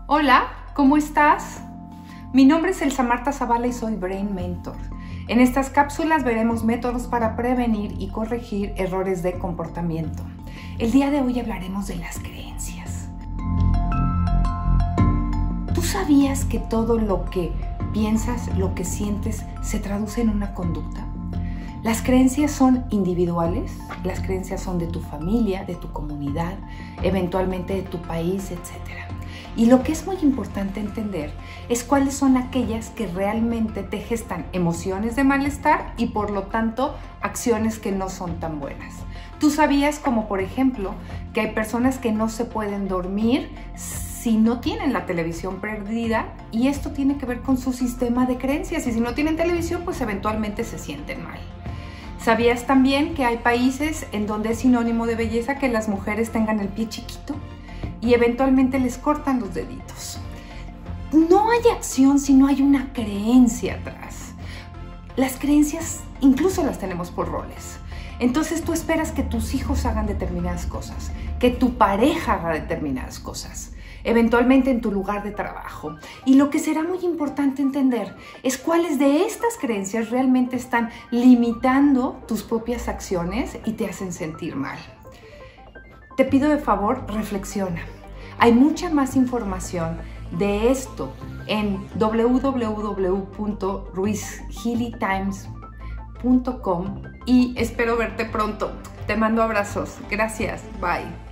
Hola, ¿cómo estás? Mi nombre es Elsa Marta Zavala y soy Brain Mentor. En estas cápsulas veremos métodos para prevenir y corregir errores de comportamiento. El día de hoy hablaremos de las creencias. ¿Tú sabías que todo lo que piensas, lo que sientes, se traduce en una conducta? Las creencias son individuales, las creencias son de tu familia, de tu comunidad, eventualmente de tu país, etc. Y lo que es muy importante entender es cuáles son aquellas que realmente te gestan emociones de malestar y por lo tanto acciones que no son tan buenas. ¿Tú sabías, como por ejemplo, que hay personas que no se pueden dormir si no tienen la televisión prendida? Y esto tiene que ver con su sistema de creencias, y si no tienen televisión, pues eventualmente se sienten mal. ¿Sabías también que hay países en donde es sinónimo de belleza que las mujeres tengan el pie chiquito y eventualmente les cortan los deditos? No hay acción si no hay una creencia atrás. Las creencias incluso las tenemos por roles. Entonces tú esperas que tus hijos hagan determinadas cosas, que tu pareja haga determinadas cosas, eventualmente en tu lugar de trabajo. Y lo que será muy importante entender es cuáles de estas creencias realmente están limitando tus propias acciones y te hacen sentir mal. Te pido de favor, reflexiona. Hay mucha más información de esto en www.ruizgilitimes.com y espero verte pronto. Te mando abrazos. Gracias. Bye.